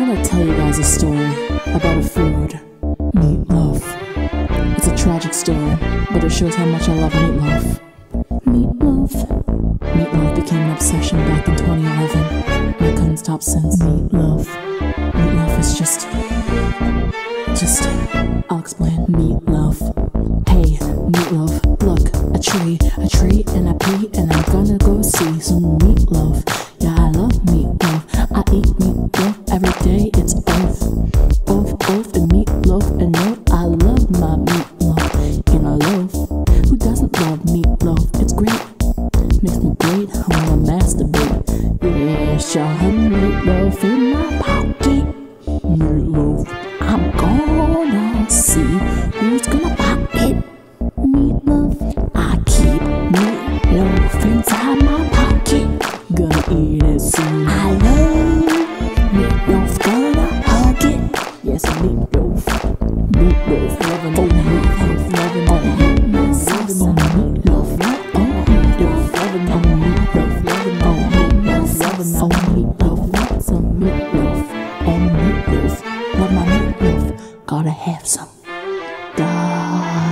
wanna tell you guys a story about a food, meatloaf. It's a tragic story, but it shows how much I love meatloaf. Meatloaf became an obsession back in 2011. I couldn't stop since. Meatloaf is just, I'll explain. Meatloaf. Hey, meatloaf, look, a tree, and I pee, and I'm gonna go see some meatloaf. Yeah, I love meatloaf. I eat meatloaf every day. It's oaf, and meatloaf, and no, I love my meatloaf in a loaf. Who doesn't love meatloaf? It's great. Makes me great, I wanna masturbate. Yeah, show her meatloaf in my pocket. Meatloaf, I'm gonna see who's gonna buy it. Meatloaf, I keep meatloaf inside my pocket. Gonna eat it soon. I love meatloaf, gonna hug it. Yes, meatloaf, loving on meatloaf, loving on meatloaf, loving on meatloaf, loving on meatloaf, loving on meatloaf, loving on meatloaf, want some meatloaf, on meatloaf, love my meatloaf, gotta have some.